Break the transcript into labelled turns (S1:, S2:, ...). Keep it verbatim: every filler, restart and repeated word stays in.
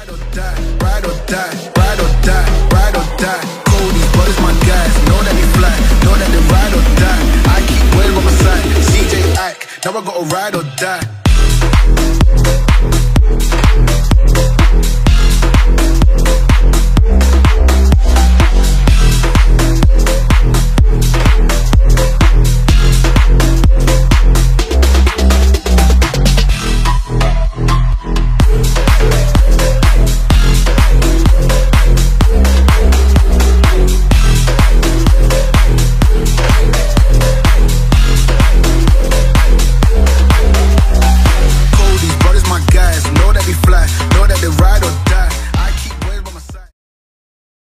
S1: Ride or die, ride or die, ride or die, ride or die. Cody's brothers, my guys, know that they fly, know that they ride or die. I keep Wales on my side, C J Ike, now I gotta ride or die.